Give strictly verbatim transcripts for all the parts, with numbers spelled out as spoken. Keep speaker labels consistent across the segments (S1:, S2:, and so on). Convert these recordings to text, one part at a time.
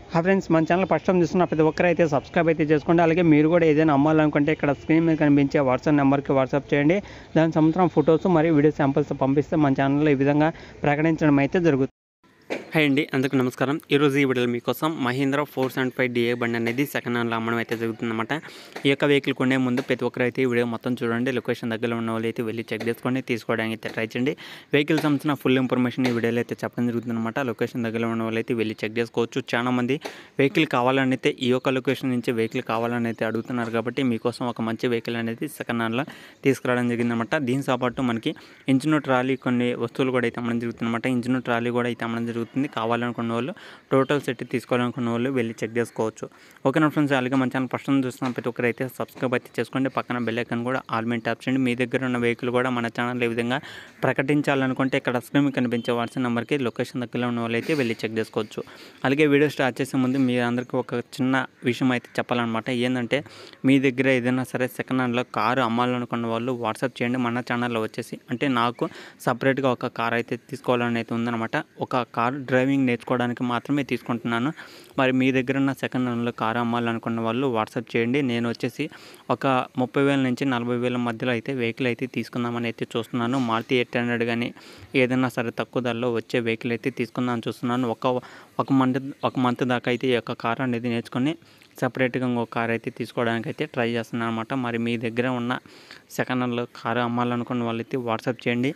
S1: Hi friends, మన channel first time చూస్తున్న ప్రతి ఒక్కరు అయితే సబ్స్క్రైబ్ అయితే చేసుకోండి. అలాగే మీరు కూడా ఏదైనా అమ్మాలనుకుంటే ఇక్కడ స్క్రీన్ మీద కనిపించే వాట్సాప్ నెంబర్కి వాట్సాప్ చేయండి. దాని సంవత్సరం ఫొటోస్ మరియు వీడియో శాంపిల్స్ పంపిస్తే మన ఛానల్లో ఈ విధంగా ప్రకటించడం అయితే జరుగుతుంది.
S2: హాయ్ అండి, అందరికీ నమస్కారం. ఈరోజు ఈ వీడియోలో మీకోసం Mahindra four seventy five DA బండి అనేది సెకండ్ హ్యాండ్లో అమ్మడం అయితే జరుగుతుందన్నమాట. ఈ యొక్క వెహికల్ కొనే ముందు ప్రతి ఒక్కరు అయితే ఈ వీడియో మొత్తం చూడండి. లొకేషన్ దగ్గర ఉన్న వాళ్ళు అయితే వెళ్ళి చెక్ చేసుకొని తీసుకోవడానికి అయితే ట్రై చేయండి. వెహికల్ సంబంధించిన ఫుల్ ఇన్ఫర్మేషన్ ఈ వీడియోలో అయితే చెప్పడం జరుగుతుందన్నమాట. లొకేషన్ దగ్గర ఉన్న వాళ్ళు అయితే వెళ్ళి చెక్ చేసుకోవచ్చు. చాలా మంది వెహికల్ కావాలని అయితే ఈ యొక్క లొకేషన్ నుంచి వెహికల్ కావాలని అయితే అడుగుతున్నారు. కాబట్టి మీకోసం ఒక మంచి వెహికల్ అనేది సెకండ్ హ్యాండ్లో తీసుకురావడం జరిగిందన్నమాట. దీంతో పాటు మనకి ఇంజిన్ ట్రాలీ కొన్ని వస్తువులు కూడా అయితే అమ్మడం జరుగుతుందన్నమాట. ఇంజిన్ ట్రాలీ కూడా అయితే అమ్మడం జరుగుతుంది. కావాలనుకున్న వాళ్ళు టోటల్ సెట్ తీసుకోవాలనుకున్న వాళ్ళు వెళ్ళి చెక్ చేసుకోవచ్చు. ఓకేనా ఫ్రెండ్స్, అలాగే మన ఛానల్ ఫస్ట్ చూస్తున్న ప్రతి ఒక్కరు అయితే సబ్స్క్రైబ్ అయితే చేసుకోండి. పక్కన బెల్ ఐకాన్ కూడా ఆల్ మీద ట్యాప్ చేయండి. మీ దగ్గర ఉన్న వెహికల్ కూడా మన ఛానల్ ఏ విధంగా ప్రకటించాలనుకుంటే ఇక్కడ స్క్రీన్ మీద కనిపించే వాట్సాప్ నెంబర్కి లొకేషన్ దగ్గరలో ఉన్న వాళ్ళు అయితే వెళ్ళి చెక్ చేసుకోవచ్చు. అలాగే వీడియో స్టార్ట్ చేసే ముందు మీ అందరికీ ఒక చిన్న విషయం అయితే చెప్పాలన్నమాట. ఏంటంటే మీ దగ్గర ఏదైనా సరే సెకండ్ హ్యాండ్లో కారు అమ్మాలనుకున్న వాళ్ళు వాట్సాప్ చేయండి. మన ఛానల్లో వచ్చేసి అంటే నాకు సపరేట్గా ఒక కార్ అయితే తీసుకోవాలని అయితే ఉందన్నమాట. ఒక కార్ డ్రైవింగ్ నేర్చుకోవడానికి మాత్రమే తీసుకుంటున్నాను. మరి మీ దగ్గర ఉన్న సెకండ్ హ్యాండ్లో కారు అమ్మాలనుకున్న వాళ్ళు వాట్సాప్ చేయండి. నేను వచ్చేసి ఒక ముప్పై వేల నుంచి నలభై వేల మధ్యలో అయితే వెహికల్ అయితే తీసుకుందామని అయితే చూస్తున్నాను. మారుతి ఎయిట్ హండ్రెడ్ కానీ ఏదైనా సరే తక్కువ ధరలో వచ్చే వెహికల్ అయితే తీసుకుందామని చూస్తున్నాను. ఒక ఒక మంత్ ఒక మంత్ దాకా అయితే ఈ యొక్క కార్ అనేది నేర్చుకొని సపరేట్గా ఇంకొక కార్ అయితే తీసుకోవడానికి అయితే ట్రై చేస్తున్నాను అనమాట. మరి మీ దగ్గర ఉన్న సెకండ్ హ్యాండ్లో కారు అమ్మాలనుకున్న వాళ్ళైతే వాట్సాప్ చేయండి.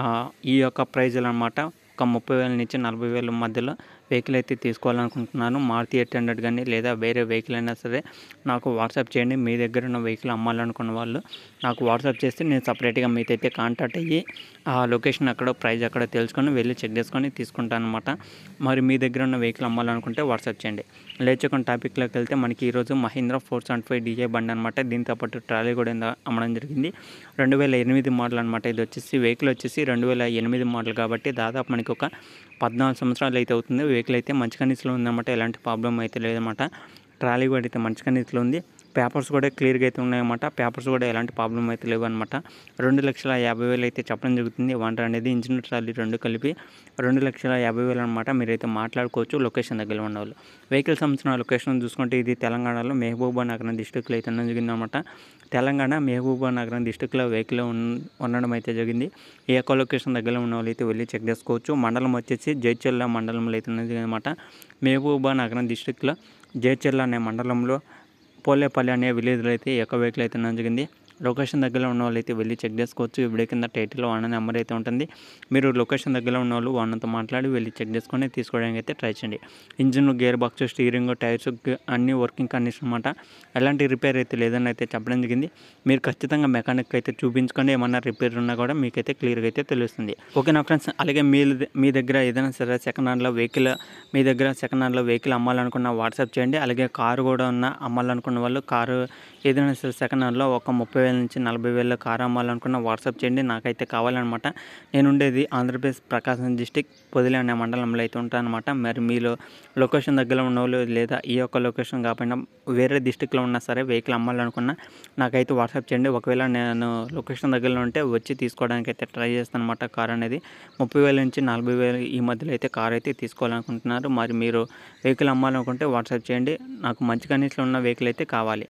S2: ఈ యొక్క ప్రైజులు అనమాట ఒక ముప్పై వేల నుంచి నలభై వేల మధ్యలో వెహికల్ అయితే తీసుకోవాలనుకుంటున్నాను. మారుతి ఎయిట్ హండ్రెడ్ కానీ లేదా వేరే వెహికల్ అయినా సరే నాకు వాట్సాప్ చేయండి. మీ దగ్గర ఉన్న వెహికల్ అమ్మాలనుకున్న వాళ్ళు నాకు వాట్సాప్ చేస్తే నేను సపరేట్గా మీతో అయితే కాంటాక్ట్ అయ్యి ఆ లొకేషన్ అక్కడ ప్రైస్ అక్కడ తెలుసుకొని వెళ్ళి చెక్ చేసుకొని తీసుకుంటాను అనమాట. మరి మీ దగ్గర ఉన్న వెహికల్ అమ్మాలనుకుంటే వాట్సాప్ చేయండి. లేచుకొని టాపిక్లోకి వెళ్తే మనకి ఈరోజు Mahindra four seventy five DA బండి అనమాట. దీంతో పాటు ట్రాలీ కూడా అమ్మడం జరిగింది. రెండు వేల ఎనిమిది మోడల్ అనమాట. ఇది వచ్చేసి వెహికల్ వచ్చేసి రెండు వేల ఎనిమిది మోడల్ కాబట్టి దాదాపు మనకి ఒక పద్నాలుగు సంవత్సరాలు అయితే అవుతుంది. వెహికల్ అయితే మంచి కండిషన్లో ఉందన్నమాట. ఎలాంటి ప్రాబ్లం అయితే లేదన్నమాట. ట్రాలీ కూడా అయితే మంచి కండిషన్లో ఉంది. పేపర్స్ కూడా క్లియర్గా అయితే ఉన్నాయన్నమాట. పేపర్స్ కూడా ఎలాంటి ప్రాబ్లం అయితే లేవు అనమాట. రెండు లక్షల యాభై వేలు అయితే చెప్పడం జరుగుతుంది. వంటర్ అనేది ఇంజిన్ ట్రాలీ రెండు కలిపి రెండు లక్షల యాభై వేలు అనమాట. మీరైతే మాట్లాడుకోవచ్చు లొకేషన్ దగ్గర ఉన్న వాళ్ళు. వెహికల్ సంబంధించిన లొకేషన్ చూసుకుంటే ఇది తెలంగాణలో మహబూబా నగరం డిస్టిక్లో అయితే జరిగింది అనమాట. తెలంగాణ మహబూబా నగరం డిస్టిక్లో వెహికల్ ఉండడం అయితే జరిగింది. ఈ యొక్క లొకేషన్ దగ్గర ఉన్న వాళ్ళు అయితే వెళ్ళి చెక్ చేసుకోవచ్చు. మండలం వచ్చేసి జైచర్ల మండలంలో అయితే జరిగింది అనమాట. మహబూబా నగరం డిస్టిక్లో జైచర్ల అనే మండలంలో పోలేపల్లి అనే విలేజ్లో అయితే ఈ యొక్క వెహికల్ అయితే జరిగింది. లొకేషన్ దగ్గరలో ఉన్న వాళ్ళు అయితే వెళ్ళి చెక్ చేసుకోవచ్చు. వీడియో కింద టైటిల్లో వన్ నెంబర్ అయితే ఉంటుంది. మీరు లొకేషన్ దగ్గరలో ఉన్న వాళ్ళు వాళ్ళతో మాట్లాడి వెళ్ళి చెక్ చేసుకొని తీసుకోవడానికి అయితే ట్రై చేయండి. Engine, gear box, steering, tyres అన్ని వర్కింగ్ కండిషన్ అనమాట. ఎలాంటి రిపేర్ అయితే లేదని అయితే చెప్పడం జరిగింది. మీరు ఖచ్చితంగా మెకానిక్ అయితే చూపించుకొని ఏమన్నా రిపేర్ ఉన్నా కూడా మీకైతే క్లియర్గా అయితే తెలుస్తుంది. ఓకేనా ఫ్రెండ్స్, అలాగే మీ మీ దగ్గర ఏదైనా సరే సెకండ్ హ్యాండ్లో వెహికల్ మీ దగ్గర సెకండ్ హ్యాండ్లో వెహికల్ అమ్మాలనుకున్న వాట్సాప్ చేయండి. అలాగే కారు కూడా ఉన్న అమ్మాలనుకున్న వాళ్ళు కారు ఏదైనా సరే సెకండ్ హ్యాండ్లో ఒక ముప్పై వేల నుంచి నలభై వేల కారు అమ్మాలనుకున్న వాట్సాప్ చేయండి. నాకైతే కావాలన్నమాట. నేను ఉండేది ఆంధ్రప్రదేశ్ ప్రకాశం డిస్టిక్ పొదిలి అనే మండలంలో అయితే ఉంటానన్నమాట. మరి మీలో లొకేషన్ దగ్గర ఉన్న వాళ్ళు లేదా ఈ యొక్క లొకేషన్ కాకుండా వేరే డిస్టిక్లో ఉన్నా సరే వెహికల్ అమ్మాలనుకున్న నాకైతే వాట్సాప్ చేయండి. ఒకవేళ నేను లొకేషన్ దగ్గరలో ఉంటే వచ్చి తీసుకోవడానికి అయితే ట్రై చేస్తాను అనమాట. కార్ అనేది ముప్పై వేల నుంచి నలభై వేలు ఈ మధ్యలో అయితే కార్ అయితే తీసుకోవాలనుకుంటున్నారు. మరి మీరు వెహికల్ అమ్మాలనుకుంటే వాట్సాప్ చేయండి. నాకు మంచి కండిషన్లో ఉన్న వెహికల్ అయితే కావాలి.